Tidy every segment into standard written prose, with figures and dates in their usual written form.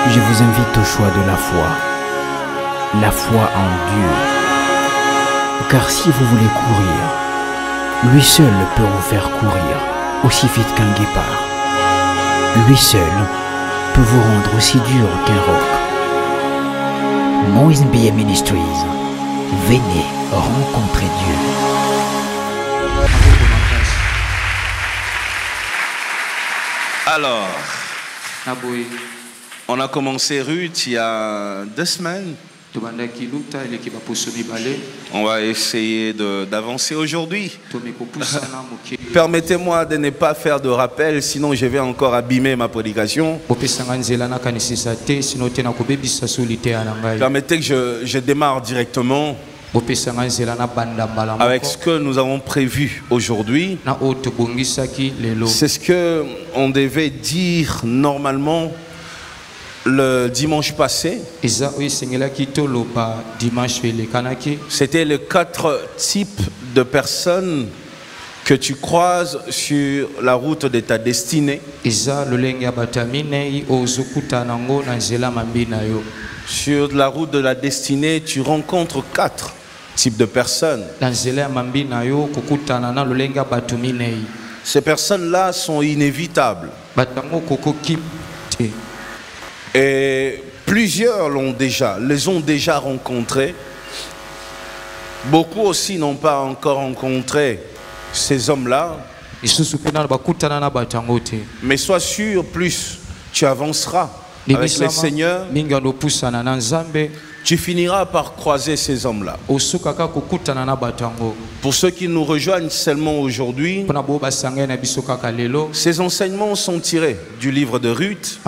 Je vous invite au choix de la foi en Dieu. Car si vous voulez courir, lui seul peut vous faire courir aussi vite qu'un guépard. Lui seul peut vous rendre aussi dur qu'un roc. Moïse Mbié Ministries, venez rencontrer Dieu. Alors, on a commencé Ruth il y a 2 semaines. On va essayer d'avancer aujourd'hui. Permettez-moi de ne pas faire de rappel, sinon je vais encore abîmer ma prédication. Permettez que je démarre directement avec ce que nous avons prévu aujourd'hui. C'est ce qu'on devait dire normalement le dimanche passé. C'était les 4 types de personnes que tu croises sur la route de ta destinée. Sur la route de la destinée, tu rencontres 4 types de personnes. Ces personnes-là sont inévitables. Et plusieurs les ont déjà rencontrés. Beaucoup aussi n'ont pas encore rencontré ces hommes-là. Mais sois sûr, plus tu avanceras avec le Seigneur, tu finiras par croiser ces hommes-là. Pour ceux qui nous rejoignent seulement aujourd'hui, ces enseignements sont tirés du livre de Ruth,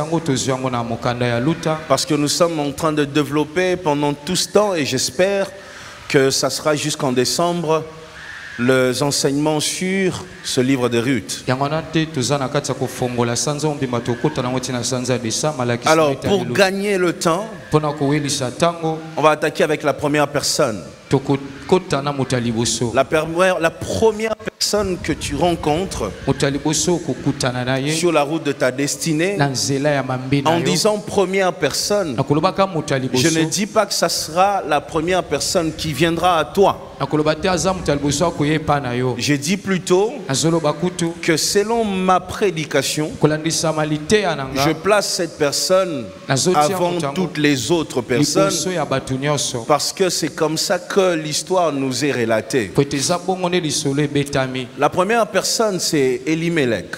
parce que nous sommes en train de développer pendant tout ce temps, et j'espère que ça sera jusqu'en décembre, les enseignements sur ce livre de Ruth. Alors, pour gagner le temps, on va attaquer avec la première personne. La première personne que tu rencontres sur la route de ta destinée, en disant première personne, je ne dis pas que ça sera la première personne qui viendra à toi. Je dis plutôt que selon ma prédication, je place cette personne avant toutes les autres personnes, parce que c'est comme ça que l'histoire nous est relatée. La première personne, c'est Elimelech.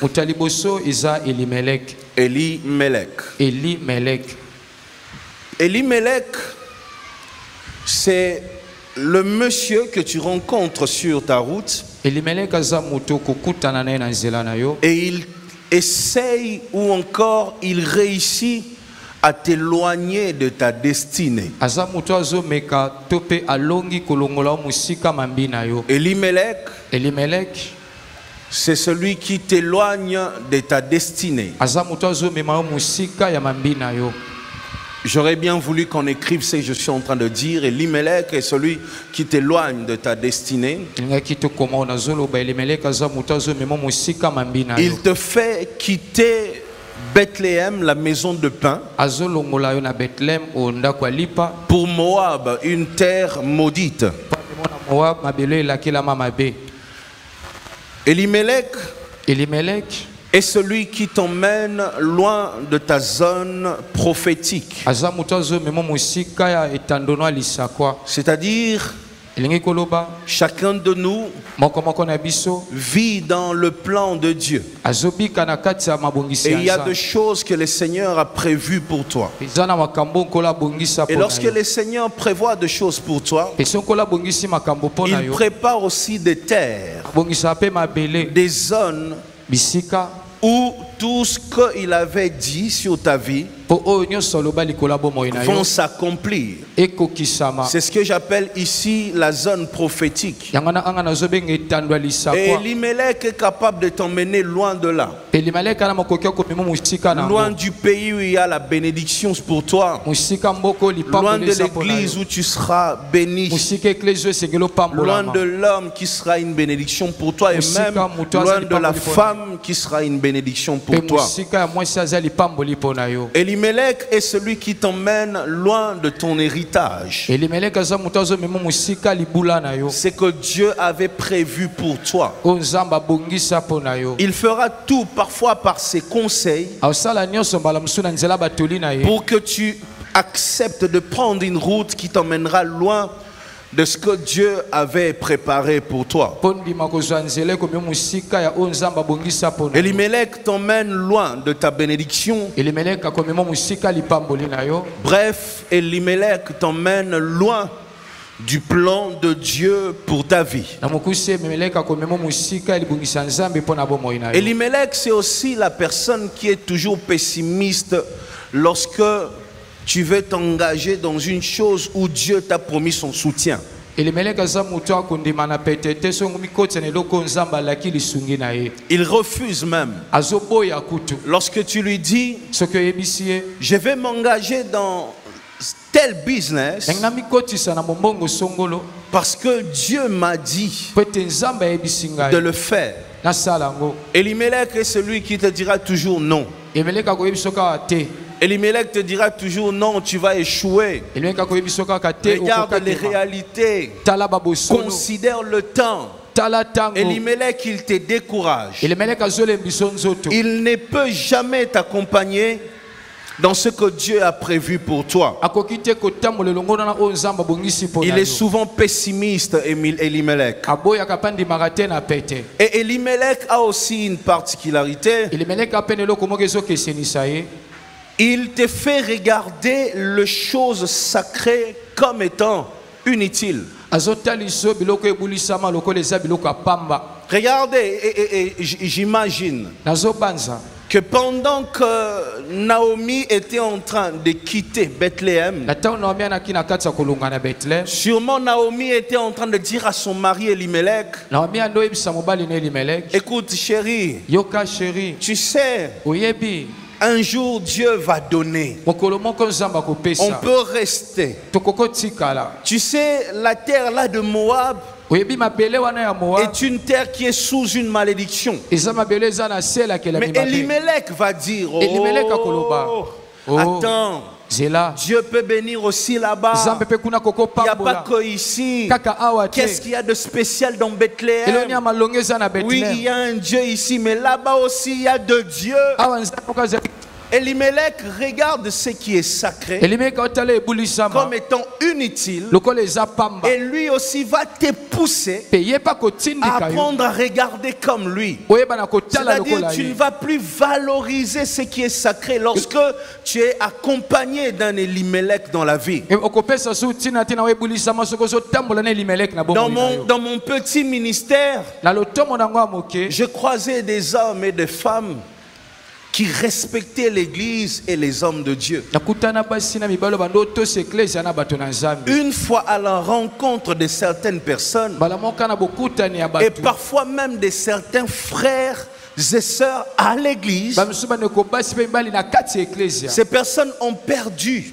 Elimelech, c'est le monsieur que tu rencontres sur ta route, et il essaye ou encore il réussit à t'éloigner de ta destinée. Elimelech, c'est celui qui t'éloigne de ta destinée. J'aurais bien voulu qu'on écrive ce que je suis en train de dire. Elimelech est celui qui t'éloigne de ta destinée. Il te fait quitter Bethléem, la maison de pain, pour Moab, une terre maudite. Elimelech est celui qui t'emmène loin de ta zone prophétique. C'est-à-dire, chacun de nous vit dans le plan de Dieu. Et il y a des choses que le Seigneur a prévues pour toi. Et lorsque le Seigneur prévoit des choses pour toi, il prépare aussi des terres, des zones où tout ce qu'il avait dit sur ta vie vont s'accomplir. C'est ce que j'appelle ici la zone prophétique. Et Elimelech est capable de t'emmener loin de là, loin du pays où il y a la bénédiction pour toi, loin de l'église où tu seras béni, loin de l'homme qui sera une bénédiction pour toi, et même loin de la femme qui sera une bénédiction pour toi. pour toi. Elimelech est celui qui t'emmène loin de ton héritage. C'est que Dieu avait prévu pour toi. Il fera tout, parfois par ses conseils, pour que tu acceptes de prendre une route qui t'emmènera loin de ce que Dieu avait préparé pour toi. Elimelech t'emmène loin de ta bénédiction. Bref, Elimelech t'emmène loin du plan de Dieu pour ta vie. Elimelech, c'est aussi la personne qui est toujours pessimiste lorsque tu veux t'engager dans une chose où Dieu t'a promis son soutien. Il refuse même. Lorsque tu lui dis, je vais m'engager dans tel business parce que Dieu m'a dit de le faire. Elimelech est celui qui te dira toujours non. Elimelech te dira toujours non, tu vas échouer. Regarde les réalités. Considère le temps. Elimelech, il te décourage. Il ne peut jamais t'accompagner dans ce que Dieu a prévu pour toi. Il est souvent pessimiste, Elimelech. Et Elimelech a aussi une particularité. Il te fait regarder les choses sacrées comme étant inutiles. Regardez, et j'imagine que pendant que Naomi était en train de quitter Bethléem, sûrement Naomi était en train de dire à son mari Elimelech, écoute chérie, tu sais, un jour Dieu va donner. On peut rester. Tu sais, la terre là de Moab est une terre qui est sous une malédiction. Mais Elimelech va dire, attends, Dieu peut bénir aussi là-bas. Il n'y a pas que ici. Qu'est-ce qu'il y a de spécial dans Bethléem? Oui, il y a un Dieu ici, mais là-bas aussi il y a de Dieu. Elimelech regarde ce qui est sacré comme étant inutile, et lui aussi va te pousser à apprendre à regarder comme lui. C'est-à-dire tu ne vas plus valoriser ce qui est sacré lorsque tu es accompagné d'un Elimelech dans la vie. Dans mon petit ministère, je croisais des hommes et des femmes qui respectaient l'église et les hommes de Dieu. Une fois à la rencontre de certaines personnes, et parfois même de certains frères et sœurs à l'église, ces personnes ont perdu,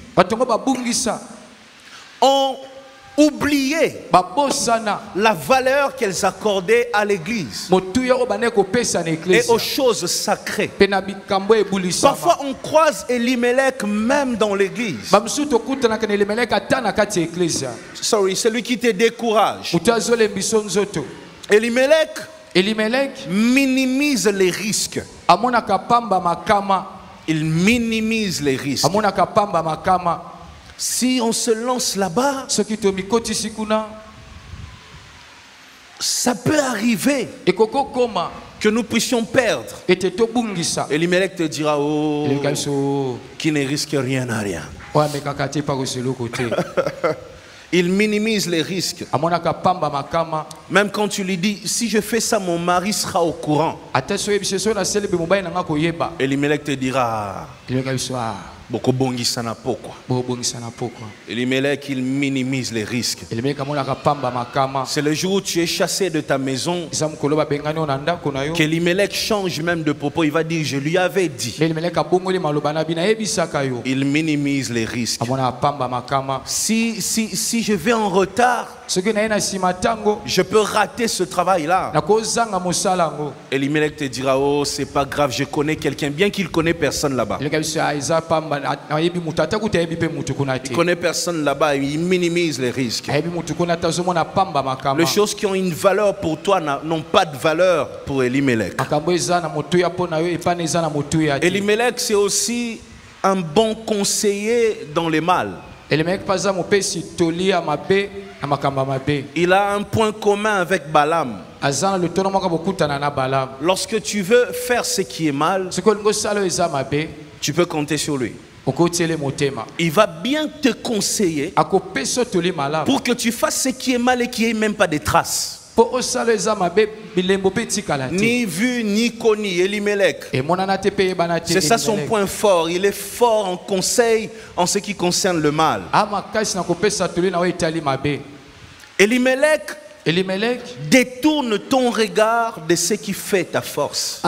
ont oublié la valeur qu'elles accordaient à l'église et aux choses sacrées. Parfois on croise Elimelech même dans l'église. Celui qui te décourage. Elimelech minimise les risques. Il minimise les risques. Si on se lance là-bas, ça peut arriver que nous puissions perdre. Elimelech te dira, oh, qui ne risque rien à rien. Il minimise les risques. Même quand tu lui dis, si je fais ça, mon mari sera au courant. Elimelech te dira, Elimelech, il minimise les risques. C'est le jour où tu es chassé de ta maison qu'Elimelech change même de propos. Il va dire, je lui avais dit. Il minimise les risques. Si je vais en retard, je peux rater ce travail-là. Elimelech te dira, oh, c'est pas grave, je connais quelqu'un, bien qu'il connaît personne là-bas. Il connaît personne là-bas, il minimise les risques. Les choses qui ont une valeur pour toi n'ont pas de valeur pour Elimelech. Elimelech, c'est aussi un bon conseiller dans les mal. Il a un point commun avec Balaam. Lorsque tu veux faire ce qui est mal, tu peux compter sur lui. Il va bien te conseiller pour que tu fasses ce qui est mal et qu'il n'y ait même pas de traces. Ni vu ni connu, Elimelech. C'est ça son point fort. Il est fort en conseil en ce qui concerne le mal. Elimelech détourne ton regard de ce qui fait ta force.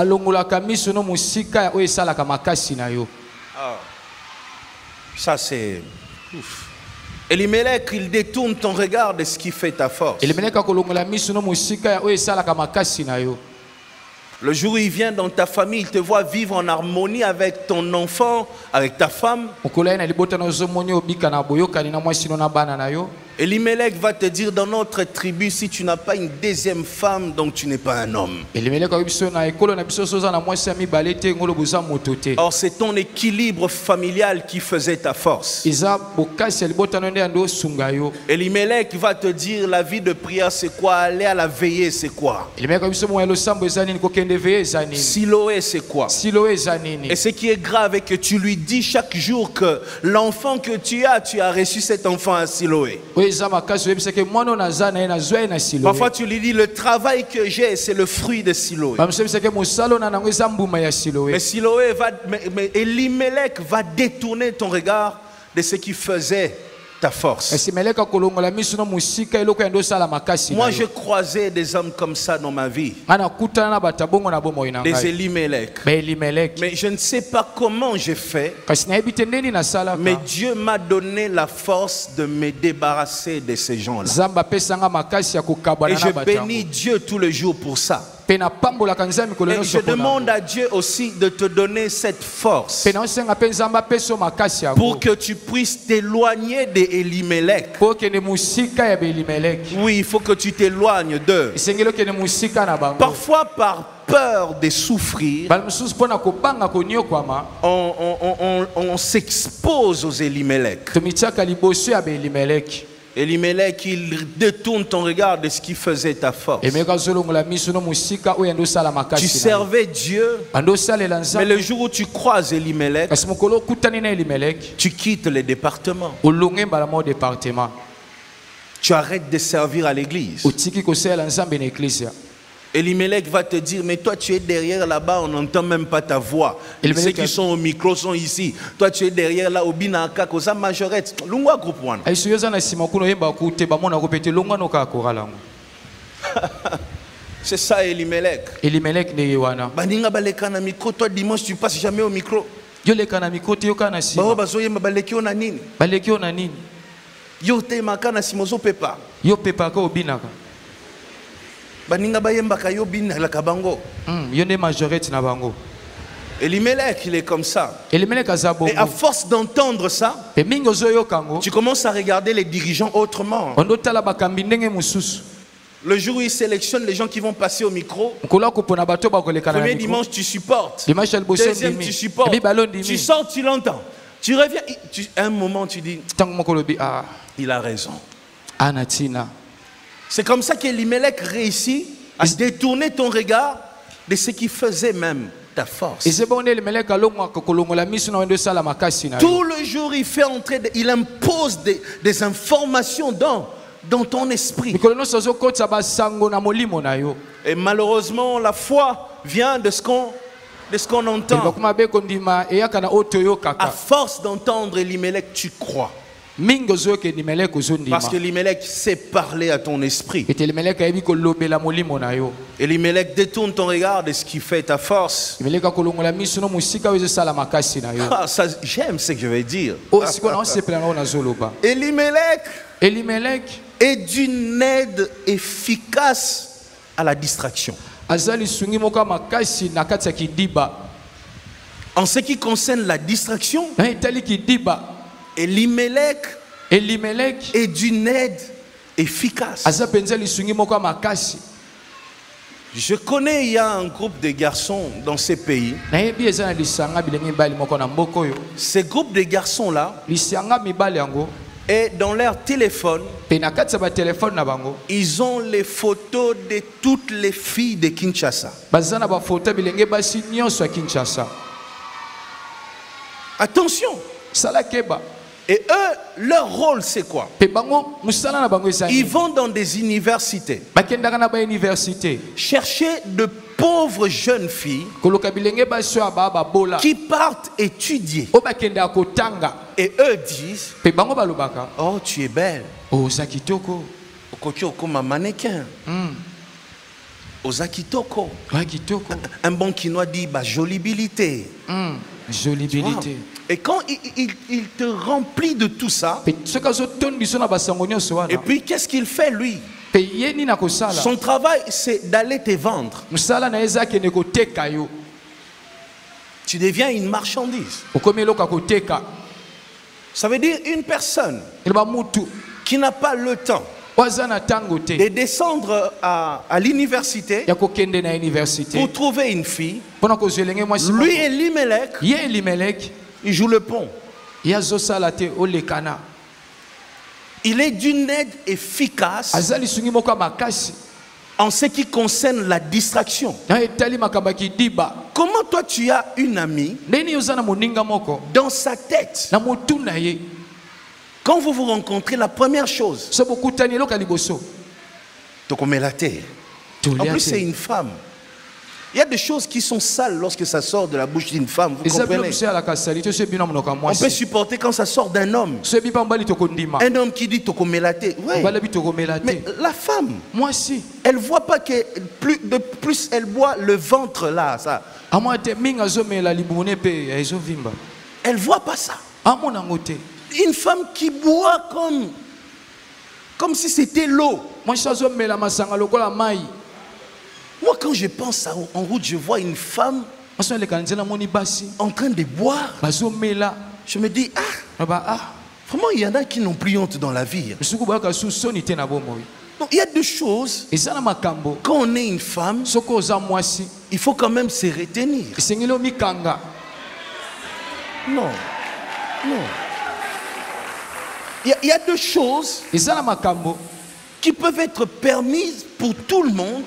Ça c'est... Elimelech, il détourne ton regard de ce qui fait ta force. Le jour où il vient dans ta famille, il te voit vivre en harmonie avec ton enfant, avec ta femme. Elimelech va te dire, dans notre tribu, si tu n'as pas une deuxième femme, donc tu n'es pas un homme. Or, c'est ton équilibre familial qui faisait ta force. Elimelech va te dire, la vie de prière, c'est quoi? Aller à la veillée, c'est quoi? Siloé, c'est quoi? Et ce qui est grave est que tu lui dis chaque jour que l'enfant que tu as reçu cet enfant à Siloé. Parfois tu lui dis, le travail que j'ai, c'est le fruit de Siloé. Mais Elimelech va détourner ton regard de ce qui faisait ta force. Moi, je croisais des hommes comme ça dans ma vie. Des Elimelech. Mais je ne sais pas comment j'ai fait. Mais Dieu m'a donné la force de me débarrasser de ces gens-là. Et je bénis Dieu tous les jours pour ça. Et je demande à Dieu aussi de te donner cette force pour que tu puisses t'éloigner d'Elimelech. Oui, il faut que tu t'éloignes d'eux. Parfois par peur de souffrir, on s'expose aux Elimelech. Elimelech, il détourne ton regard de ce qui faisait ta force. Tu servais Dieu, mais le jour où tu croises Elimelech, tu quittes le département. Tu arrêtes de servir à l'église. Elimelech va te dire, mais toi tu es derrière là-bas, on n'entend même pas ta voix. Ceux qui sont au micro sont ici. Toi tu es derrière là, au binaka, kosa majorette. Lungwa groupe one. C'est ça Elimelech. Baninga balekana micro, toi dimanche tu passes jamais au micro. Bao bazoye mabaleki ona nini? Yo te makana simozo pepa. Yo pepa ko binaka. Baninga bayembaka yo binaka bango. Yone majorette na bango. Elimelech, il est comme ça. Et à force d'entendre ça, tu commences à regarder les dirigeants autrement. Le jour où il sélectionne les gens qui vont passer au micro, premier dimanche tu supportes, deuxième tu supportes, tu sors, tu l'entends, tu reviens, un moment tu dis, il a raison. C'est comme ça qu'Elimelech réussit à détourner ton regard de ce qui faisait même ta force. Tout le jour il fait entrer, il impose des informations dans ton esprit. Et malheureusement la foi vient de ce qu'on entend. À force d'entendre Elimelech, tu crois. Parce que Elimelech sait parler à ton esprit. Elimelech détourne ton regard de ce qui fait ta force. Ça, j'aime ce que je vais dire. Elimelech, est d'une aide efficace à la distraction. En ce qui concerne la distraction, Elimelech est d'une aide efficace. Je connais, il y a un groupe de garçons dans ces pays. Ces groupes de garçons-là, et dans leur téléphone, ils ont les photos de toutes les filles de Kinshasa. Attention. Et eux, leur rôle, c'est quoi? Ils vont dans des universités chercher de pauvres jeunes filles qui partent étudier. Et eux disent, oh, tu es belle. Comme un mannequin. Un bon Kinois dit, bah, jolibilité. Jolibilité. Et quand il te remplit de tout ça, et puis qu'est-ce qu'il fait lui? Son travail, c'est d'aller te vendre. Tu deviens une marchandise. Ça veut dire une personne qui n'a pas le temps de descendre à l'université pour trouver une fille. Lui, Elimelech, il joue le pont. Il est d'une aide efficace en ce qui concerne la distraction. Comment toi tu as une amie dans sa tête? Quand vous vous rencontrez, la première chose, en plus c'est une femme. Il y a des choses qui sont sales lorsque ça sort de la bouche d'une femme, vous comprenez? On peut supporter quand ça sort d'un homme. Un homme qui dit tokomelate. Ouais. Mais la femme, elle ne voit pas que plus elle boit le ventre là. Ça. Elle ne voit pas ça. Une femme qui boit comme si c'était l'eau. Moi, quand je pense en route, je vois une femme en train de boire. Je me dis, vraiment, il y en a qui n'ont plus honte dans la vie. Donc, il y a deux choses. Quand on est une femme, il faut quand même se retenir. Non. Il y a deux choses qui peuvent être permises pour tout le monde.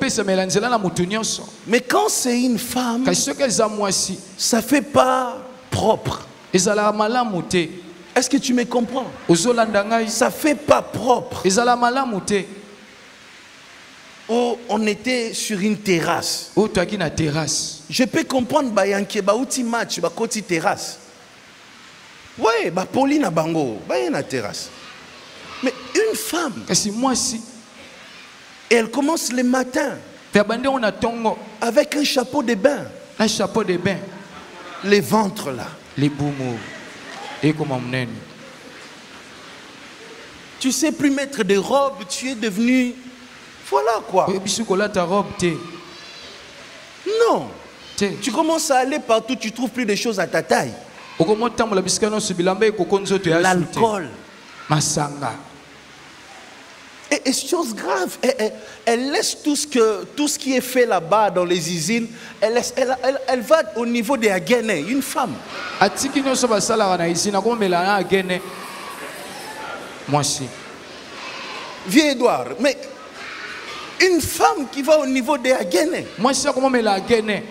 Mais quand c'est une femme, ça ne fait pas propre. Est-ce que tu me comprends? Ça ne fait pas propre. Oh, on était sur une terrasse. Je peux comprendre que tu match, tu terrasse. Oui, Pauline a bango, na terrasse. Mais une femme, et elle commence le matin avec un chapeau de bain. Les ventres là. Tu sais plus mettre de robe, tu es devenu... Voilà quoi. Non. Tu commences à aller partout, tu trouves plus de choses à ta taille. L'alcool. Et chose grave, elle laisse tout ce qui est fait là-bas dans les usines, elle va au niveau de Agene, une femme. Moi aussi. Viens Edouard, mais une femme qui va au niveau de Agene. Moi aussi, comment me la Agene?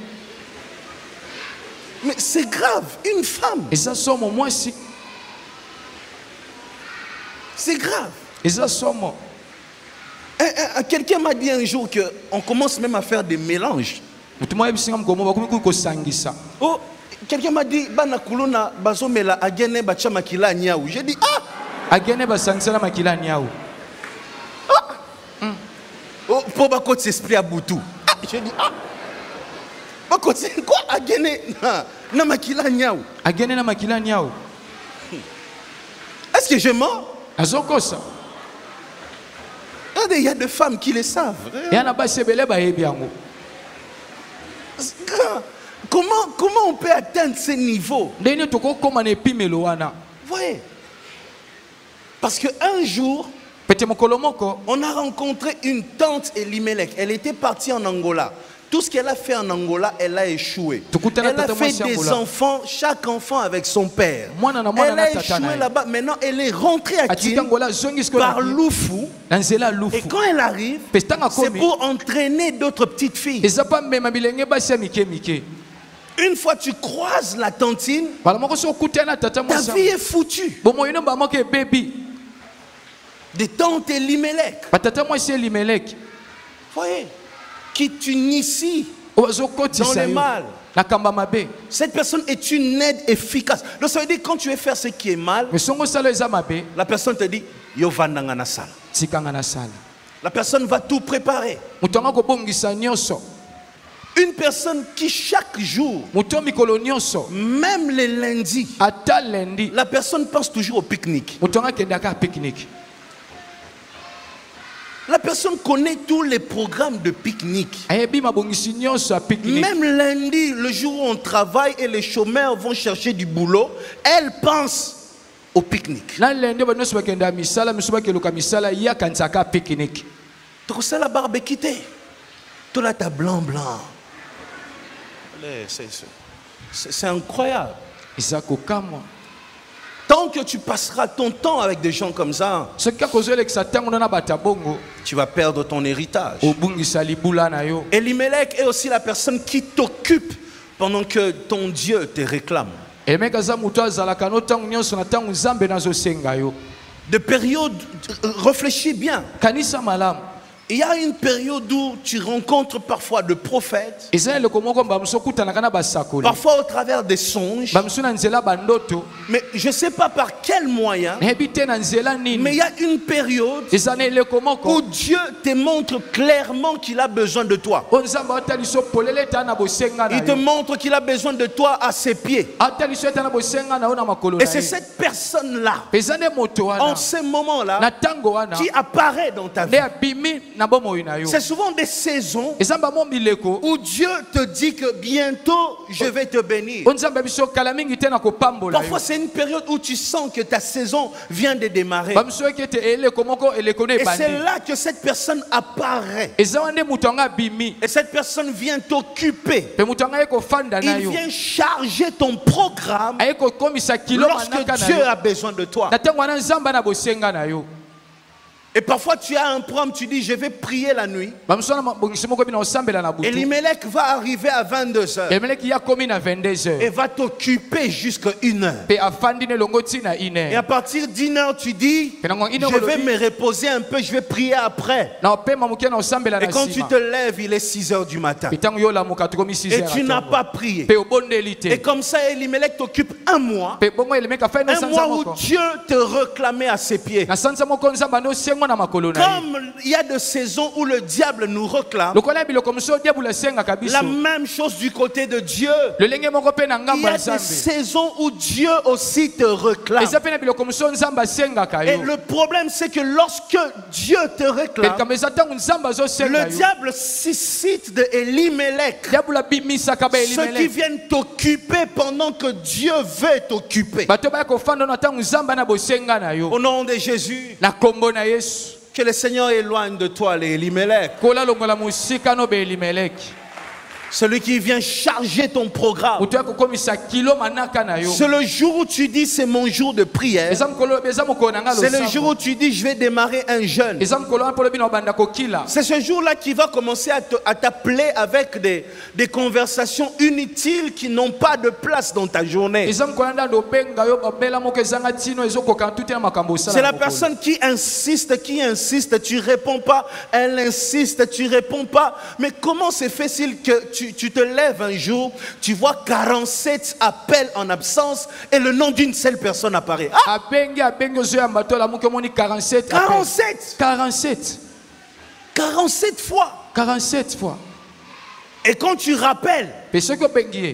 Mais c'est grave, une femme. Et ça somme moi aussi. C'est grave. Et ça somme. Quelqu'un m'a dit un jour qu'on commence même à faire des mélanges. Oh, quelqu'un m'a dit banakuluna bazomela agene bacha makila nyau. J'ai dit agene basangsala makila nyau. Oh, pour ba côté esprit à Boutou. J'ai dit ba côté quoi agene na makila nyau. Agene na makila nyau. Est-ce que je mens? Azokosa. Regardez, il y a des femmes qui le savent. Comment on peut atteindre ces niveaux? Voyez. Parce qu'un jour, on a rencontré une tante Elimelech. Elle était partie en Angola. Tout ce qu'elle a fait en Angola, elle a échoué. Elle a fait des enfants, chaque enfant avec son père. Elle a échoué là-bas. Maintenant, elle est rentrée à Kin par Loufou. Et quand elle arrive, c'est pour entraîner d'autres petites filles. Une fois tu croises la tantine, ta vie est foutue. Des tantes Elimelech. Voyez, qui t'initie dans le mal. Cette personne est une aide efficace. Donc ça veut dire quand tu veux faire ce qui est mal, la personne te dit yo vandanga na sala. La personne va tout préparer. Une personne qui chaque jour, même les lundis, la personne pense toujours au pique-nique. La personne connaît tous les programmes de pique-nique. Même lundi, le jour où on travaille et les chômeurs vont chercher du boulot, elle pense au pique-nique. Donc c'est la barbecue. Tout là, t'as blanc. C'est incroyable. Tant que tu passeras ton temps avec des gens comme ça, tu vas perdre ton héritage. Elimelech est aussi la personne qui t'occupe pendant que ton Dieu te réclame. De périodes, réfléchis bien. Il y a une période où tu rencontres parfois de prophètes, parfois au travers des songes, mais je ne sais pas par quel moyen, mais il y a une période où Dieu te montre clairement qu'il a besoin de toi. Il te montre qu'il a besoin de toi à ses pieds. Et c'est cette personne-là, en ce moment-là, qui apparaît dans ta vie. C'est souvent des saisons où Dieu te dit que bientôt je vais te bénir. Parfois c'est une période où tu sens que ta saison vient de démarrer. Et c'est là que cette personne apparaît. Et cette personne vient t'occuper. Il vient charger ton programme lorsque Dieu a besoin de toi. Et parfois tu as un programme, tu dis je vais prier la nuit. Elimelech va arriver à 22h. Et va t'occuper jusqu'à 1h. Et à partir d'1h tu dis je vais me reposer un peu, je vais prier après. Et quand tu te lèves il est 6h du matin. Et tu n'as pas prié. Et comme ça Elimelech t'occupe un mois où Dieu te réclamait à ses pieds. Comme il y a des saisons où le diable nous réclame, la même chose du côté de Dieu. Il y a des saisons où Dieu aussi te réclame. Et le problème c'est que lorsque Dieu te réclame, le diable suscite de Elimelech ceux qui viennent t'occuper pendant que Dieu veut t'occuper. Au nom de Jésus, que le Seigneur éloigne de toi les Elimelech. Celui qui vient charger ton programme. C'est le jour où tu dis c'est mon jour de prière. C'est le jour où tu dis je vais démarrer un jeûne. C'est ce jour-là qui va commencer à t'appeler avec des conversations inutiles qui n'ont pas de place dans ta journée. C'est la personne qui insiste, tu réponds pas. Elle insiste, tu réponds pas. Mais comment se fait-il que tu te lèves un jour, tu vois 47 appels en absence et le nom d'une seule personne apparaît. Ah! 47 fois. 47 fois. Et quand tu rappelles, 47.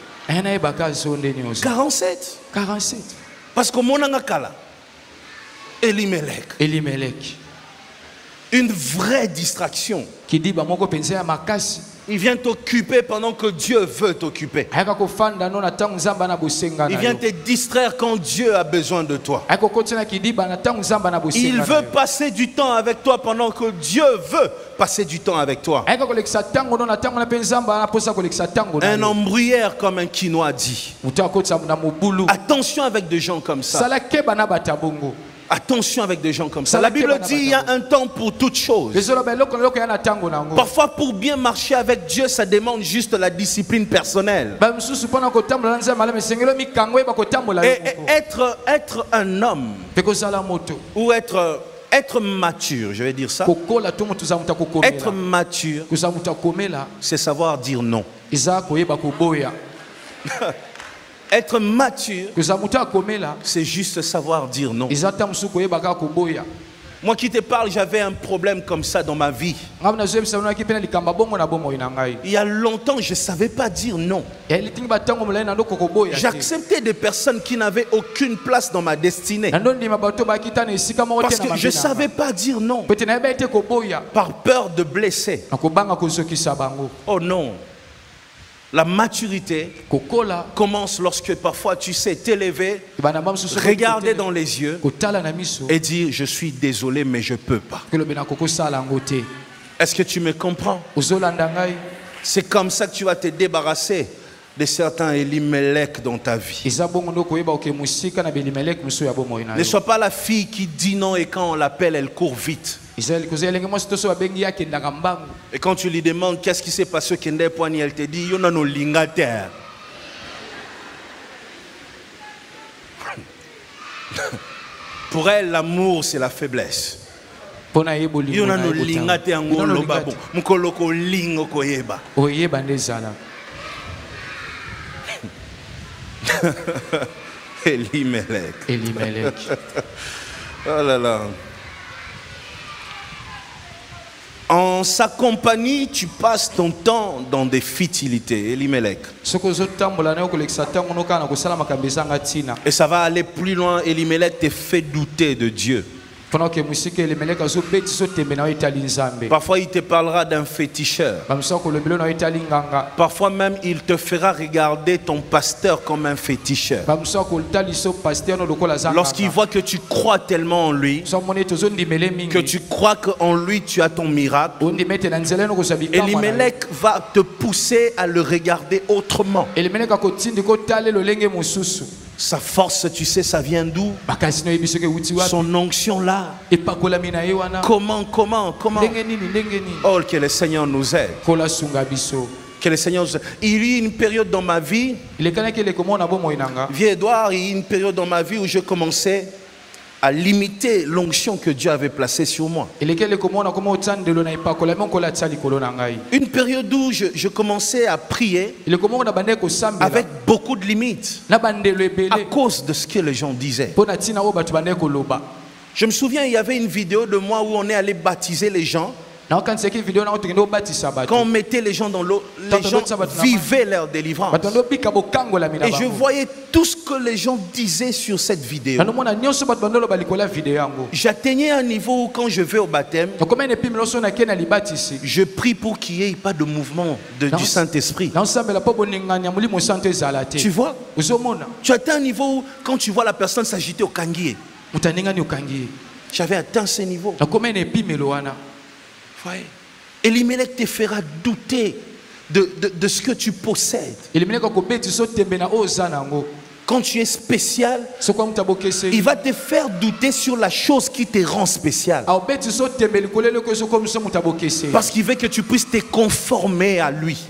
Parce que mon angakala. Elimelech. Une vraie distraction. Qui dit bamoko penser à makasi. Il vient t'occuper pendant que Dieu veut t'occuper. Il vient te distraire quand Dieu a besoin de toi. Il veut passer du temps avec toi pendant que Dieu veut passer du temps avec toi. Un embrouilleur comme un Quinois dit. Attention avec des gens comme ça. Attention avec des gens comme ça. La Bible dit qu'il y a un temps pour toutes choses. Parfois, pour bien marcher avec Dieu, ça demande juste la discipline personnelle. Et être un homme ou être mature, je vais dire ça. Être mature, c'est savoir dire non. Être mature, c'est juste savoir dire non. Moi qui te parle, j'avais un problème comme ça dans ma vie. Il y a longtemps, je ne savais pas dire non. J'acceptais des personnes qui n'avaient aucune place dans ma destinée. Parce que je ne savais pas dire non. Par peur de blesser. Oh non. La maturité commence lorsque parfois tu sais t'élever, regarder dans les yeux et dire je suis désolé mais je ne peux pas. Est-ce que tu me comprends? C'est comme ça que tu vas te débarrasser de certains Elimelech dans ta vie. Ne sois pas la fille qui dit non et quand on l'appelle elle court vite. Et quand tu lui demandes qu'est-ce qui s'est passé au Kende Poigny, elle te dit yo nano lingata. Pour elle, l'amour c'est la faiblesse. Yo nano lingata ngolo babo mukoloko lingo koyeba. Elimelech. Oh là là. En sa compagnie, tu passes ton temps dans des futilités. Elimelech. Et ça va aller plus loin. Elimelech te fait douter de Dieu. Parfois il te parlera d'un féticheur. Parfois même il te fera regarder ton pasteur comme un féticheur. Lorsqu'il voit que tu crois tellement en lui, que tu crois qu'en lui tu as ton miracle, Elimelech va te pousser à le regarder autrement. Sa force, tu sais, ça vient d'où? Son onction là. Comment? Oh, que le Seigneur nous aide. Que le Seigneur nous aide. Il y a eu une période dans ma vie, vieux Edouard, il y a eu une période dans ma vie où je commençais à limiter l'onction que Dieu avait placée sur moi. Une période où je commençais à prier avec beaucoup de limites à cause de ce que les gens disaient. Je me souviens, il y avait une vidéo de moi où on est allé baptiser les gens. Quand on mettait les gens dans l'eau, les gens vivaient leur délivrance. Et je voyais tout ce que les gens disaient sur cette vidéo. J'atteignais un niveau où quand je vais au baptême, je prie pour qu'il n'y ait pas de mouvement du Saint-Esprit. Tu vois? Tu atteins un niveau où quand tu vois la personne s'agiter au kangié. J'avais atteint ce niveau. Elimelech te fera douter de ce que tu possèdes. Quand tu es spécial, il va te faire douter sur la chose qui te rend spécial. Parce qu'il veut que tu puisses te conformer à lui.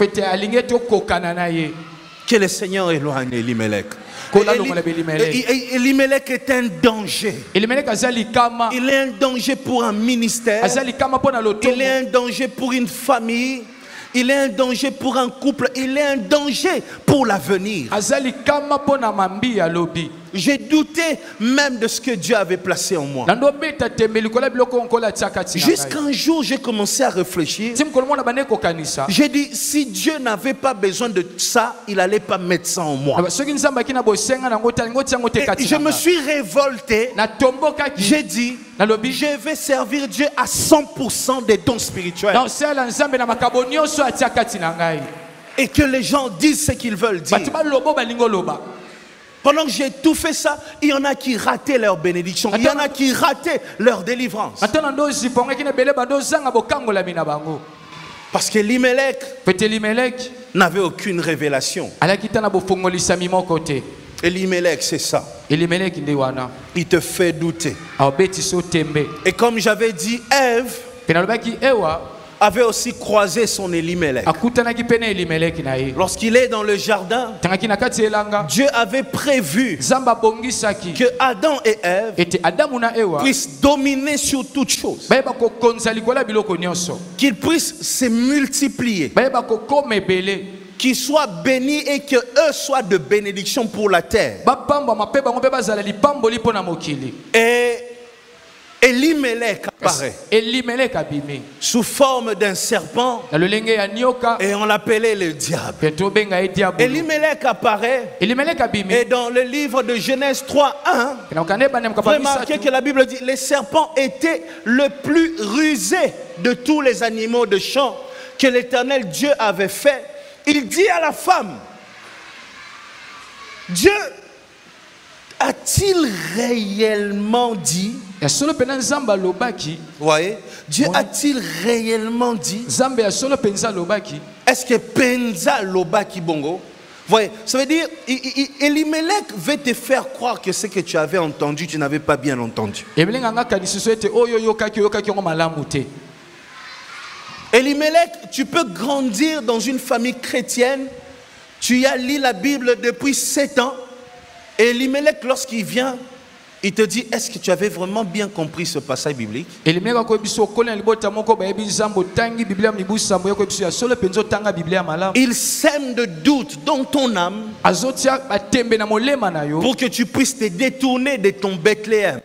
Que le Seigneur éloigne Elimelech. Elimelech est un danger. Il est un danger pour un ministère. Il est un danger pour une famille. Il est un danger pour un couple. Il est un danger pour l'avenir. J'ai douté même de ce que Dieu avait placé en moi. Jusqu'un jour, j'ai commencé à réfléchir. J'ai dit, si Dieu n'avait pas besoin de ça, il n'allait pas mettre ça en moi. Et je me suis révolté. J'ai dit, je vais servir Dieu à 100% des dons spirituels. Et que les gens disent ce qu'ils veulent dire. Pendant que j'ai tout fait ça, il y en a qui rataient leur bénédiction. Il y en a qui rataient leur délivrance. Parce que Elimelech n'avait aucune révélation. Elimelech, c'est ça. Il te fait douter. Et comme j'avais dit, Ève avait aussi croisé son Elimelech. Lorsqu'il est dans le jardin, Dieu avait prévu que Adam et Ève puissent dominer sur toutes choses, qu'ils puissent se multiplier, qu'ils soient bénis et que eux soient de bénédiction pour la terre. Et Elimelech apparaît sous forme d'un serpent et on l'appelait le diable. Elimelech apparaît et dans le livre de Genèse 3:1, remarquez que la Bible dit les serpents étaient le plus rusé de tous les animaux de champ que l'Éternel Dieu avait fait. Il dit à la femme, Dieu a-t-il réellement dit? Voyez, Dieu a-t-il réellement dit? Est-ce que Penza Lobaki Bongo? Voyez, ça veut dire, Elimelech veut te faire croire que ce que tu avais entendu, tu n'avais pas bien entendu. Elimelech, tu peux grandir dans une famille chrétienne, tu y as lu la Bible depuis 7 ans, et Elimelech, lorsqu'il vient, il te dit, est-ce que tu avais vraiment bien compris ce passage biblique? Il sème de doute dans ton âme pour que tu puisses te détourner de ton Bethléem.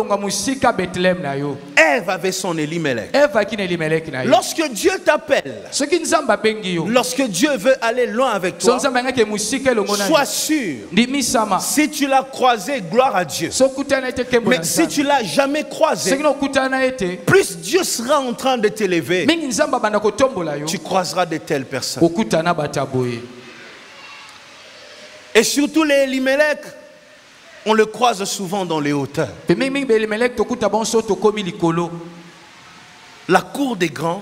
Ève avait son Elimelech. Lorsque Dieu t'appelle, lorsque Dieu veut aller loin avec toi, sois sûr, si tu l'as croisé, gloire à Dieu. Mais si tu ne l'as jamais croisé, plus Dieu sera en train de t'élever, tu croiseras de telles personnes. Et surtout les Elimelech, on le croise souvent dans les hauteurs. La cour des grands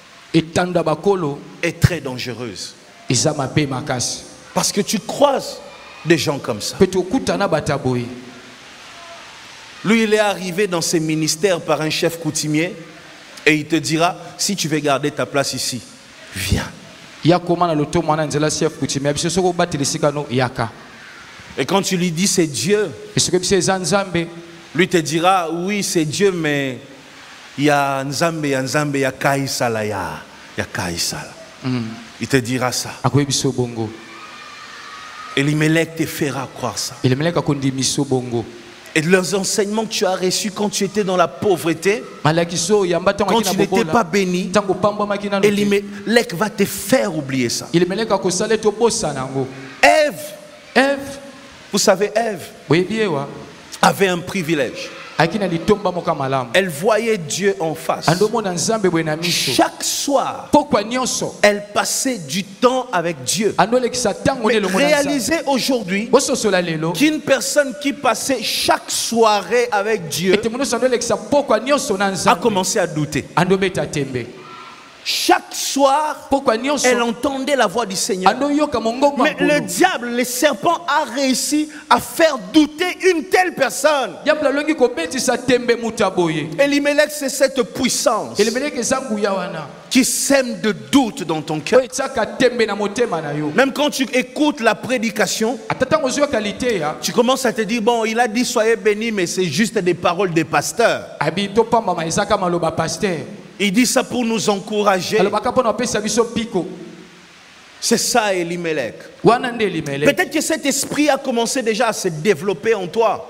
est très dangereuse. Parce que tu croises des gens comme ça. Lui, il est arrivé dans ses ministères par un chef coutumier et il te dira, si tu veux garder ta place ici, viens. Et quand tu lui dis c'est Dieu, lui te dira, oui c'est Dieu, mais il y a Nzambe, il y a Nzambe, il y a Kaïsala, il y a Kaïsala. Il te dira ça. Elimelech te fera croire ça. Et leurs enseignements que tu as reçus quand tu étais dans la pauvreté, quand tu n'étais pas béni, Elimelech va te faire oublier ça. Ève, vous savez, Ève avait un privilège. Elle voyait Dieu en face. Chaque soir, elle passait du temps avec Dieu. Mais réalisez aujourd'hui qu'une personne qui passait chaque soirée avec Dieu a commencé à douter. Chaque soir, elle entendait la voix du Seigneur. Mais le diable, le serpent, a réussi à faire douter une telle personne. Elimelech, c'est cette puissance qui sème de doute dans ton cœur. Même quand tu écoutes la prédication, tu commences à te dire, bon, il a dit soyez bénis, mais c'est juste des paroles des pasteurs. Il dit ça pour nous encourager. C'est ça Elimelech. Peut-être que cet esprit a commencé déjà à se développer en toi.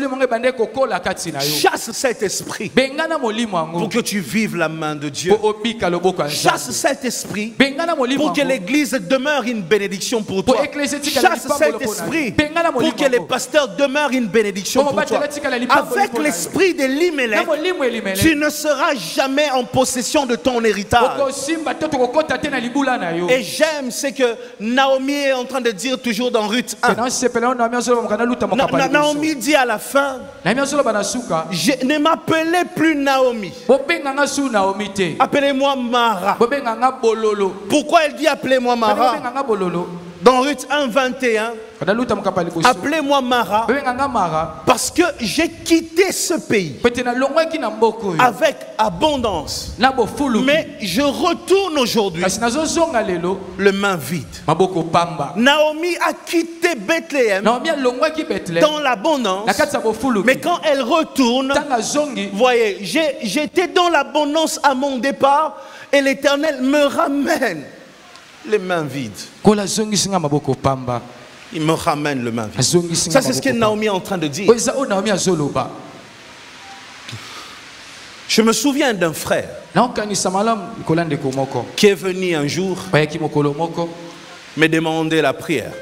Chasse cet esprit pour que tu vives la main de Dieu. Chasse cet esprit pour que l'église demeure une bénédiction pour toi. Chasse cet esprit pour que les pasteurs demeurent une bénédiction pour toi. Avec l'esprit d'Elimelech, tu ne seras jamais en possession de ton héritage. Et j'aime ce que Naomi est en train de dire toujours dans Ruth 1. Naomi dit à la fin, ne m'appelez plus Naomi. Appelez-moi Mara. Pourquoi elle dit appelez-moi Mara? Dans Ruth 1, 21, appelez-moi Mara parce que j'ai quitté ce pays avec abondance. Mais je retourne aujourd'hui le main vide. Naomi a quitté Bethléem dans l'abondance. Mais quand elle retourne, voyez, j'étais dans l'abondance à mon départ et l'Éternel me ramène les mains vides. Il me ramène le main vide. Ça, c'est ce que Naomi est en train de dire. Je me souviens d'un frère qui est venu un jour me demander la prière.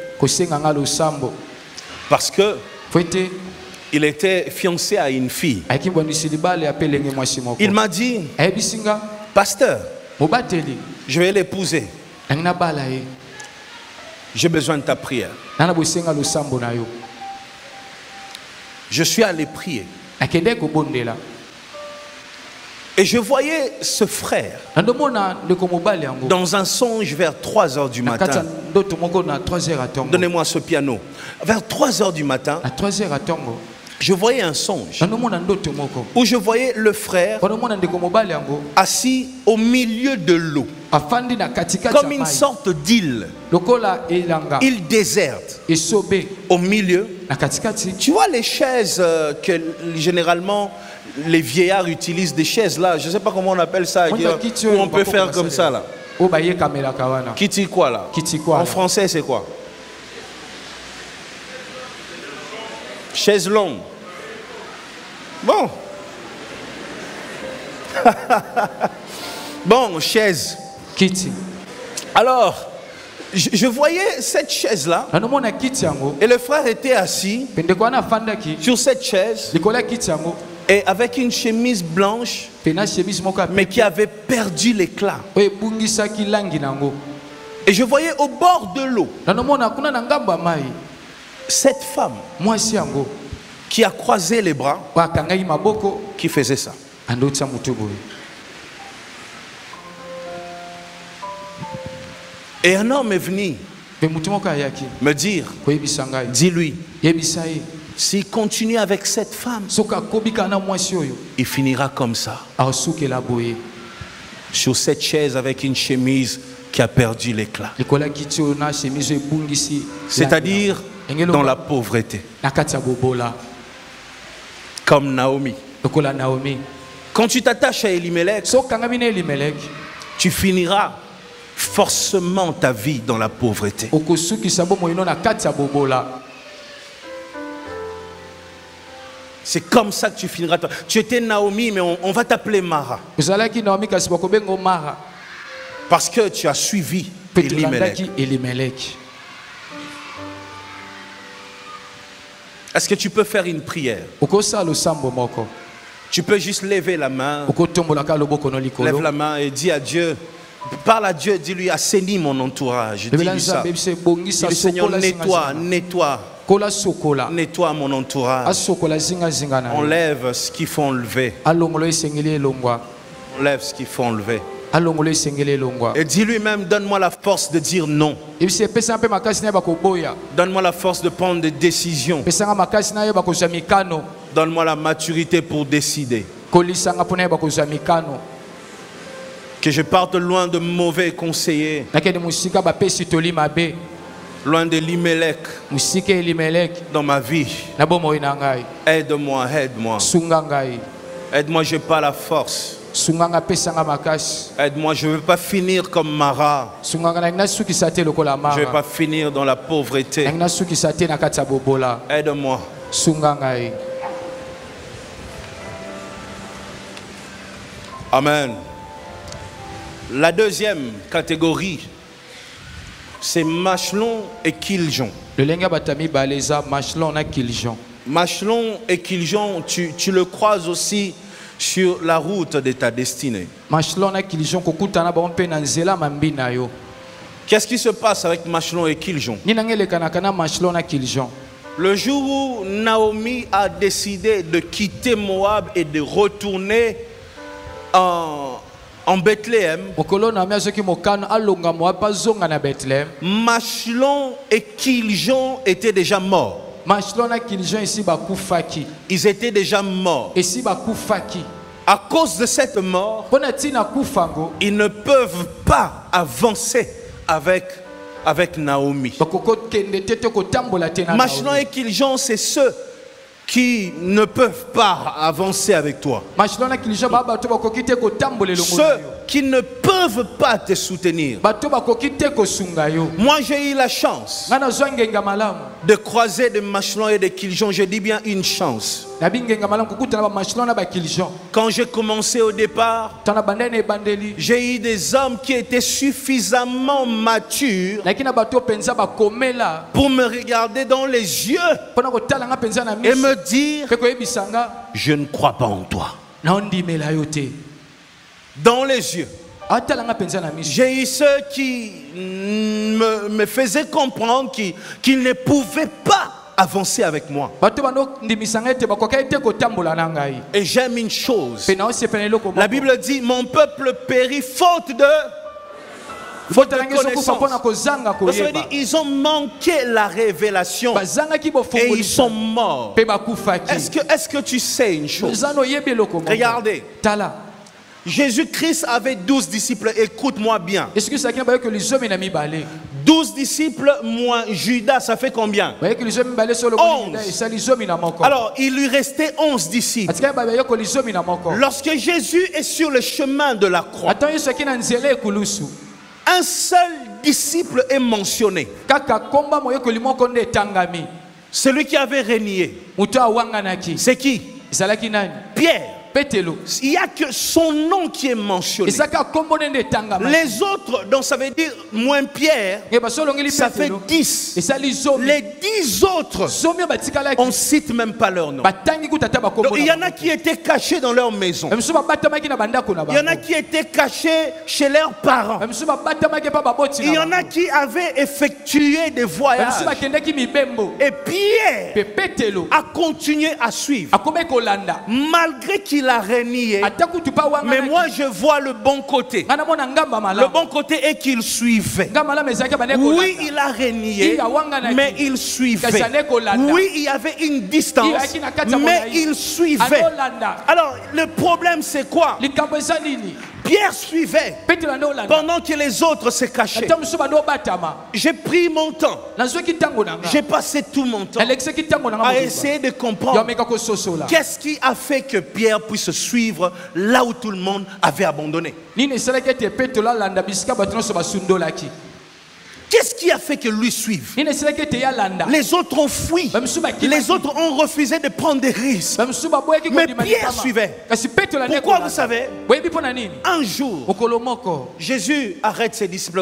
Parce que il était fiancé à une fille. Il m'a dit, pasteur, je vais l'épouser. J'ai besoin de ta prière. Je suis allé prier. Et je voyais ce frère dans un songe vers 3 h du matin. Donnez-moi ce piano. Vers 3 h du matin, je voyais un songe où je voyais le frère assis au milieu de l'eau, comme une sorte d'île, île déserte, au milieu. Tu vois les chaises que généralement les vieillards utilisent, des chaises là, je ne sais pas comment on appelle ça, où on peut faire comme ça là. Kiti quoi là? En français c'est quoi? Chaise longue. Bon. Bon, chaise. Kitty. Alors, je voyais cette chaise-là. Et le frère était assis sur cette chaise. Et avec une chemise blanche, mais qui avait perdu l'éclat. Et je voyais au bord de l'eau cette femme qui a croisé les bras, qui faisait ça. Et un homme est venu me dire, dis-lui, s'il continue avec cette femme, il finira comme ça, sur cette chaise avec une chemise qui a perdu l'éclat. C'est-à-dire dans la pauvreté. Comme Naomi. Quand tu t'attaches à Elimelech, tu finiras forcément ta vie dans la pauvreté. C'est comme ça que tu finiras. Tu étais Naomi, mais on va t'appeler Mara. Parce que tu as suivi Elimelech. Est-ce que tu peux faire une prière? Tu peux juste lever la main. Lève la main et dis à Dieu. Parle à Dieu, dis-lui, assainis mon entourage. Dis-lui ça. Dis-lui, Seigneur, nettoie mon entourage. Enlève ce qu'il faut enlever. Enlève ce qu'il faut enlever. Et dis-lui même, donne-moi la force de dire non. Donne-moi la force de prendre des décisions. Donne-moi la maturité pour décider. Que je parte loin de mauvais conseillers. Loin de l'Elimelech dans ma vie. Aide-moi, aide-moi. Aide-moi, je n'ai pas la force. Aide-moi, je ne veux pas finir comme Mara. Je ne veux pas finir dans la pauvreté. Aide-moi. Amen. La deuxième catégorie, c'est Machelon et Kiljon. Machelon et Kiljon, tu le croises aussi sur la route de ta destinée. Qu'est-ce qui se passe avec Machelon et Kiljon? Le jour où Naomi a décidé de quitter Moab et de retourner en Bethléem, Machelon et Kiljon étaient déjà morts. Ils étaient déjà morts. À cause de cette mort, ils ne peuvent pas avancer avec Naomi. Machelon et Kiljon, c'est ceux qui ne peuvent pas avancer avec toi. Ceux qui ne peuvent pas te soutenir. Moi, j'ai eu la chance de croiser des Machelon et des Kiljon. Je dis bien une chance. Quand j'ai commencé au départ, j'ai eu des hommes qui étaient suffisamment matures pour me regarder dans les yeux et me dire, je ne crois pas en toi. Dans les yeux. J'ai eu ceux qui me faisaient comprendre qu'ils ne pouvaient pas avancer avec moi. Et j'aime une chose. La Bible dit, mon peuple périt faute de connaissance. Ils ont manqué la révélation et ils sont morts. Est-ce que tu sais une chose? Regardez. Jésus-Christ avait 12 disciples, écoute-moi bien. 12 disciples moins Judas, ça fait combien? 11. Alors, il lui restait 11 disciples. Lorsque Jésus est sur le chemin de la croix, un seul disciple est mentionné. Celui qui avait régné. C'est qui? Pierre. Il n'y a que son nom qui est mentionné. Les autres, donc ça veut dire moins Pierre, ça fait 10. Les 10 autres, on ne cite même pas leur nom. Donc, il y en a qui étaient cachés dans leur maison. Il y en a qui étaient cachés chez leurs parents. Il y en a qui avaient effectué des voyages. Et Pierre a continué à suivre. Malgré qu'il a renié, mais moi je vois le bon côté. Le bon côté est qu'il suivait. Oui, il a renié, mais il suivait. Oui, il y avait une distance, mais il suivait. Alors le problème c'est quoi? Pierre suivait pendant que les autres se cachaient. J'ai pris mon temps. J'ai passé tout mon temps à essayer de comprendre qu'est-ce qui a fait que Pierre puisse suivre là où tout le monde avait abandonné. Qu'est-ce qui a fait que lui suive? Les autres ont fui. Les autres ont refusé de prendre des risques. Mais Pierre suivait. Pourquoi vous savez? Un jour, Jésus arrête ses disciples.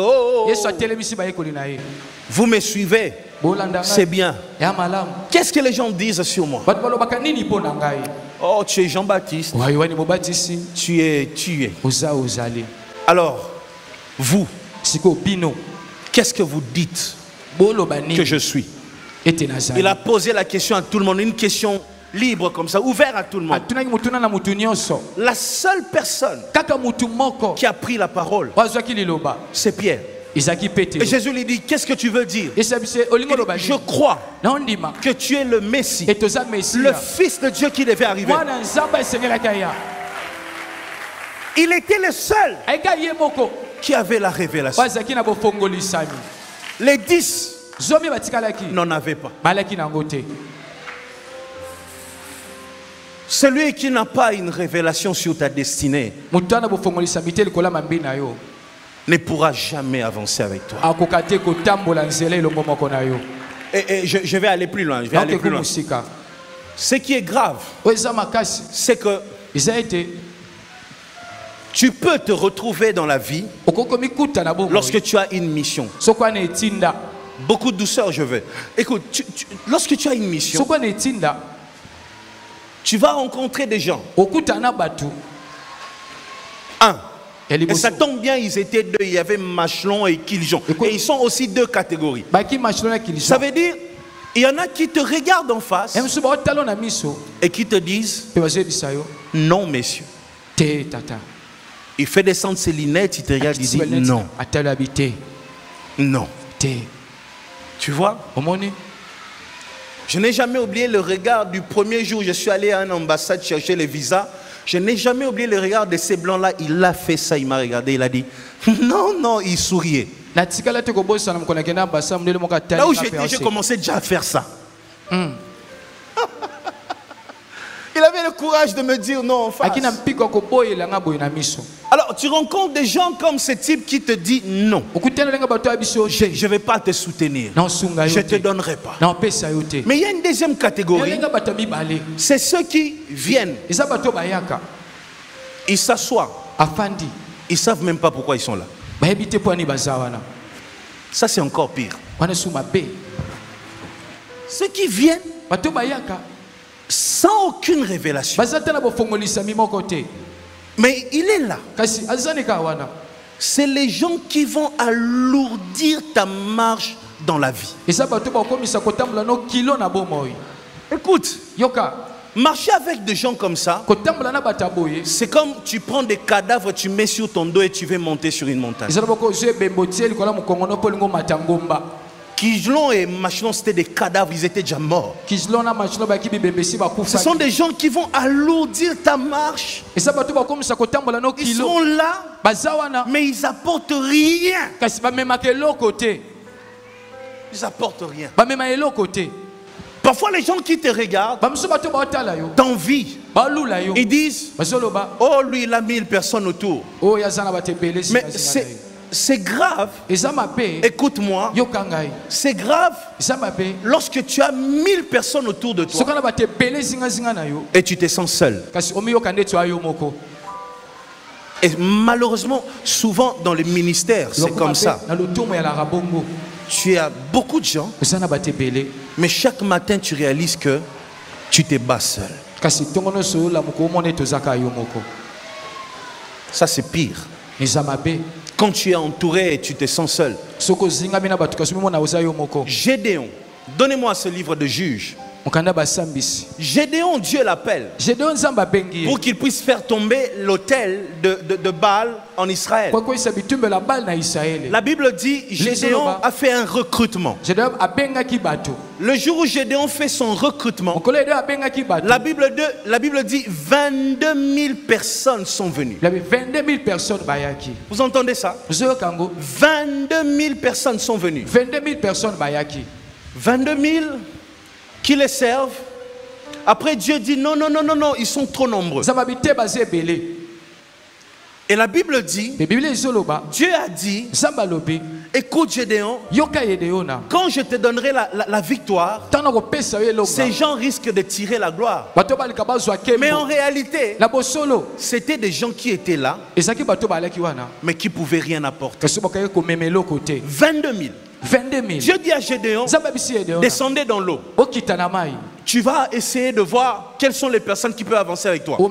Vous me suivez. C'est bien. Qu'est-ce que les gens disent sur moi? Oh, tu es Jean-Baptiste. Tu es. Alors, vous, qu'est-ce que vous dites que je suis? Il a posé la question à tout le monde, une question libre comme ça, ouverte à tout le monde. La seule personne qui a pris la parole, c'est Pierre. Et Jésus lui dit, qu'est-ce que tu veux dire? Je crois que tu es le Messie, le Fils de Dieu qui devait arriver. Il était le seul qui avait la révélation. Les 10 n'en avaient pas. Celui qui n'a pas une révélation sur ta destinée ne pourra jamais avancer avec toi. Et je vais aller plus loin. Ce qui est grave, c'est que tu peux te retrouver dans la vie lorsque tu as une mission. Beaucoup de douceur, je veux. Écoute, lorsque tu as une mission, tu vas rencontrer des gens. Et ça tombe bien, ils étaient deux. Il y avait Machelon et Kiljon. Et ils sont aussi deux catégories. Ça veut dire, il y en a qui te regardent en face et qui te disent non, messieurs. Il fait descendre ses lunettes, il te regarde, il dit non. Non. Tu vois? Je n'ai jamais oublié le regard du premier jour où je suis allé à une ambassade chercher les visas. Je n'ai jamais oublié le regard de ces blancs-là. Il a fait ça, il m'a regardé, il a dit non, non, il souriait. Là où j'étais, j'ai commencé déjà à faire ça. Il avait le courage de me dire non en face. Alors tu rencontres des gens comme ce type qui te dit non. Je ne vais pas te soutenir. Je ne te donnerai pas. Mais il y a une deuxième catégorie. C'est ceux qui viennent. Ils s'assoient. Ils ne savent même pas pourquoi ils sont là. Ça c'est encore pire. Ceux qui viennent sans aucune révélation. Mais il est là. C'est les gens qui vont alourdir ta marche dans la vie. Écoute, marcher avec des gens comme ça, c'est comme tu prends des cadavres, tu mets sur ton dos et tu veux monter sur une montagne. Kiljon et Machelon, c'était des cadavres, ils étaient déjà morts. Ce sont des gens qui vont alourdir ta marche. Ils sont là, mais ils n'apportent rien. Ils n'apportent rien. Parfois, les gens qui te regardent t'envient. Ils disent oh, lui, il a 1000 personnes autour. Mais c'est grave. Écoute-moi. C'est grave lorsque tu as 1000 personnes autour de toi et tu te sens seul. Et malheureusement, souvent dans les ministères, c'est comme ça. Tu as beaucoup de gens, mais chaque matin tu réalises que tu te bats seul. Ça c'est pire. Quand tu es entouré et tu te sens seul. Gédéon, donnez-moi ce livre de Juges. Gédéon, Dieu l'appelle pour qu'il puisse faire tomber l'autel de Baal en Israël. La Bible dit Gédéon a fait un recrutement. Le jour où Gédéon fait son recrutement, la Bible dit 22 000 personnes sont venues. Vous entendez ça? 22 000 personnes sont venues. 22 000 qui les servent. Après Dieu dit non, non, non, non, non, ils sont trop nombreux. Et la Bible dit, Dieu a dit, écoute Gédéon, quand je te donnerai la victoire, ces gens risquent de tirer la gloire. Mais en réalité, c'était des gens qui étaient là, mais qui ne pouvaient rien apporter. 22 000. Dieu dit à Gédéon, descendez dans l'eau. Tu vas essayer de voir quelles sont les personnes qui peuvent avancer avec toi. Sur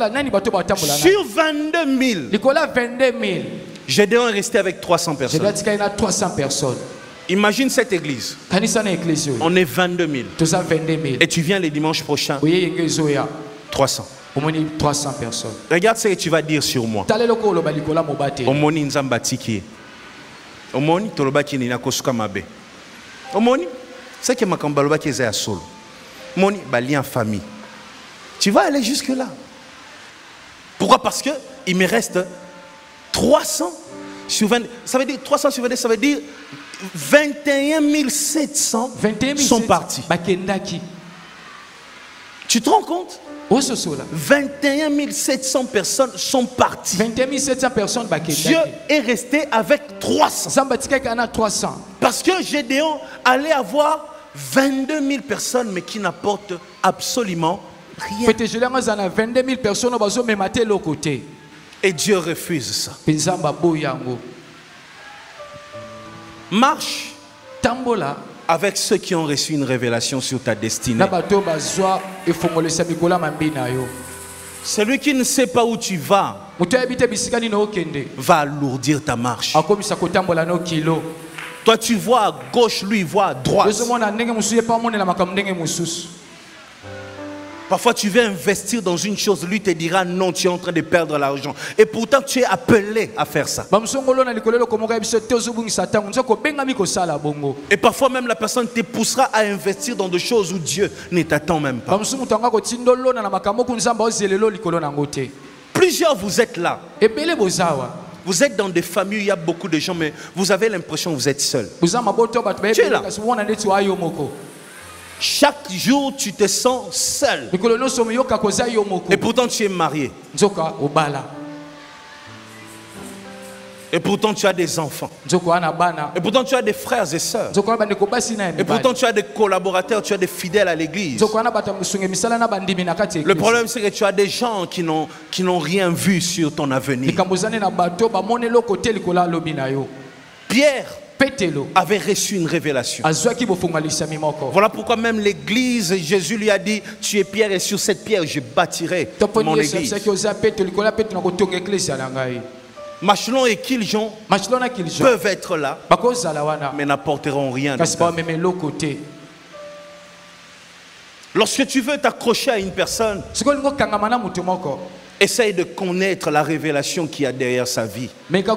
22 000, Gédéon est resté avec 300 personnes. Imagine cette église. On est 22 000. Et tu viens les dimanches prochains. 300. 300 personnes. Regarde ce que tu vas dire sur moi. Omoni Nzambatiki. Omoni tolobaki ni nakosuka mabe. Omoni c'est que makambalobaki eza ya solo. Omoni bali en famille. Tu vas aller jusque là. Pourquoi? Parce que il me reste 300 sur 20. Ça veut dire 300 sur 20, ça veut dire 21 700 sont partis. Tu te rends compte? 21 700 personnes sont parties. 21 700 personnes. Dieu est resté avec 300. Parce que Gédéon allait avoir 22 000 personnes, mais qui n'apportent absolument rien. Et Dieu refuse ça. Marche avec ceux qui ont reçu une révélation sur ta destinée. Celui qui ne sait pas où tu vas va alourdir ta marche. Toi tu vois à gauche, lui voit à droite. Parfois tu veux investir dans une chose, lui te dira non, tu es en train de perdre l'argent. Et pourtant tu es appelé à faire ça. Et parfois même la personne te poussera à investir dans des choses où Dieu ne t'attend même pas. Plusieurs vous êtes là. Vous êtes dans des familles où il y a beaucoup de gens, mais vous avez l'impression que vous êtes seul. Tu es là. Chaque jour, tu te sens seul. Et pourtant, tu es marié. Et pourtant, tu as des enfants. Et pourtant, tu as des frères et sœurs. Et pourtant, tu as des collaborateurs, tu as des fidèles à l'église. Le problème, c'est que tu as des gens qui n'ont rien vu sur ton avenir. Pierre avait reçu une révélation. Voilà pourquoi même l'église, Jésus lui a dit, tu es Pierre et sur cette pierre je bâtirai mon église. Machelon et Kiljon peuvent être là, mais n'apporteront rien. Lorsque tu veux t'accrocher à une personne, essaye de connaître la révélation qu'il y a derrière sa vie.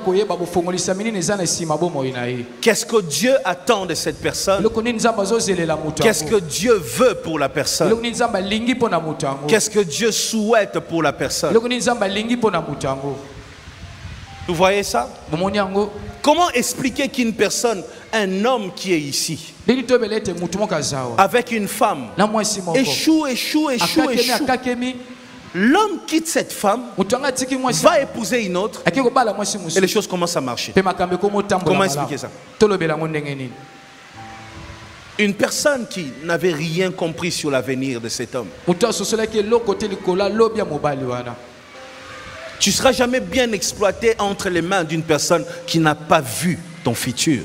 Qu'est-ce que Dieu attend de cette personne? Qu'est-ce que Dieu veut pour la personne? Qu'est-ce que Dieu souhaite pour la personne? Vous voyez ça? Comment expliquer qu'une personne, un homme qui est ici, avec une femme, échoue. L'homme quitte cette femme, va épouser une autre, et les choses commencent à marcher. Comment expliquer ça? Une personne qui n'avait rien compris sur l'avenir de cet homme. Tu ne seras jamais bien exploité entre les mains d'une personne qui n'a pas vu ton futur.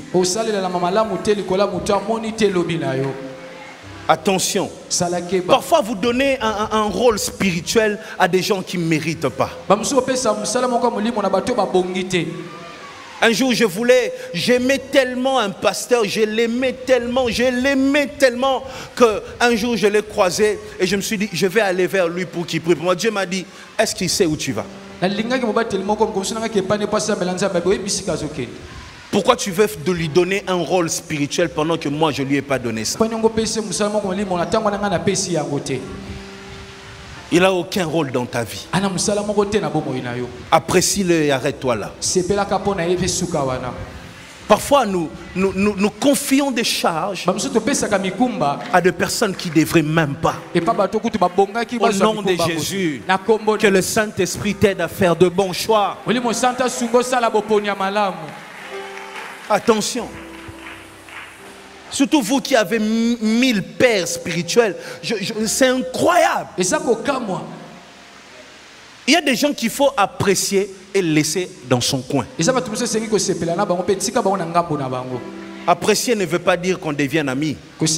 Attention. Parfois vous donnez un rôle spirituel à des gens qui ne méritent pas. Un jour j'aimais tellement un pasteur, je l'aimais tellement qu'un jour je l'ai croisé et je me suis dit, je vais aller vers lui pour qu'il prie pour moi. Dieu m'a dit, est-ce qu'il sait où tu vas? Pourquoi tu veux lui donner un rôle spirituel pendant que moi je ne lui ai pas donné ça? Il n'a aucun rôle dans ta vie. Apprécie-le et arrête-toi là. Parfois nous confions des charges à des personnes qui ne devraient même pas. Au nom de Jésus, que le Saint-Esprit t'aide à faire de bons choix. Attention. Surtout vous qui avez 1000 pères spirituels. C'est incroyable. Il y a des gens qu'il faut apprécier et laisser dans son coin. Apprécier ne veut pas dire qu'on devienne ami.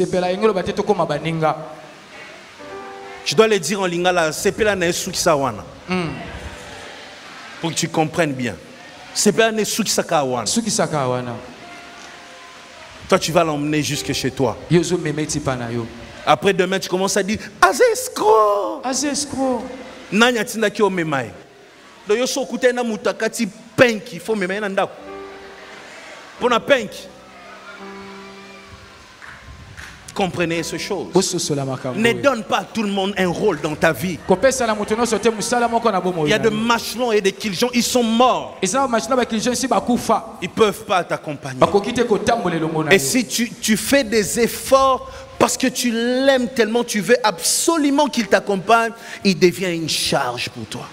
Je dois le dire en lingala, pour que tu comprennes bien. Toi tu vas l'emmener jusque chez toi. Après demain tu commences à dire Azescro. Nanya tinda ki o memai. Do yo so kuta na mutakati penki fo memai na ndako. Pona penki. Comprenez ces choses. Ne donne pas à tout le monde un rôle dans ta vie. Il y a de machelons et des kilgens, ils sont morts. Ils ne peuvent pas t'accompagner. Et si tu fais des efforts parce que tu l'aimes tellement, tu veux absolument qu'il t'accompagne, il devient une charge pour toi.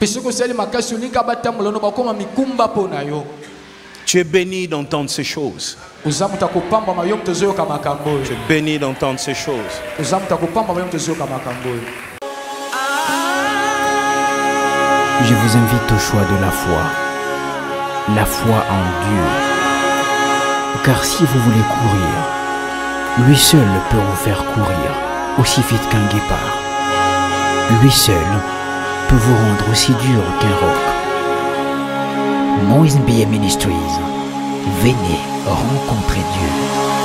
Tu es béni d'entendre ces choses. Tu es béni d'entendre ces choses. Je vous invite au choix de la foi en Dieu. Car si vous voulez courir, lui seul peut vous faire courir aussi vite qu'un guépard. Lui seul peut vous rendre aussi dur qu'un roc. Moïse Mbie Ministries, venez rencontrer Dieu.